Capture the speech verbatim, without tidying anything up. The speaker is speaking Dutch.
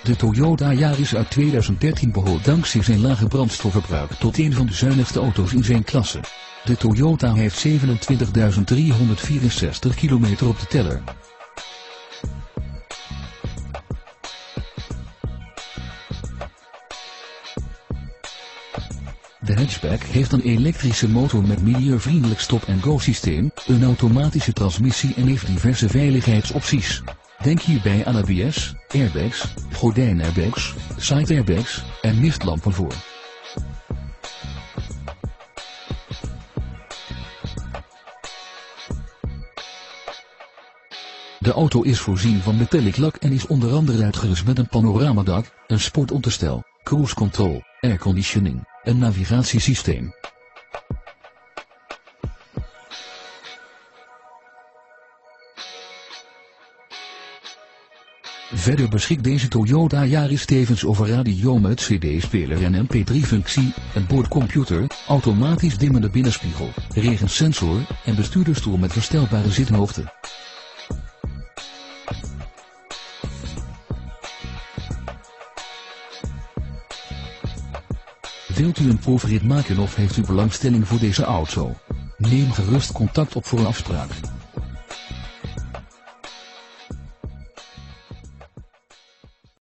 De Toyota Yaris uit tweeduizend dertien behoort dankzij zijn lage brandstofverbruik tot een van de zuinigste auto's in zijn klasse. De Toyota heeft zevenentwintigduizend driehonderdvierenzestig kilometer op de teller. De hatchback heeft een elektrische motor met milieuvriendelijk stop-and-go systeem, een automatische transmissie en heeft diverse veiligheidsopties. Denk hierbij aan A B S, airbags, gordijnairbags, side airbags en mistlampen voor. De auto is voorzien van metallic lak en is onder andere uitgerust met een panoramadak, een sportonderstel, cruise control, airconditioning, een navigatiesysteem. Verder beschikt deze Toyota Yaris tevens over radio met C D-speler en M P drie functie, een boordcomputer, automatisch dimmende binnenspiegel, regensensor en bestuurdersstoel met verstelbare zithoogte. Wilt u een proefrit maken of heeft u belangstelling voor deze auto? Neem gerust contact op voor een afspraak.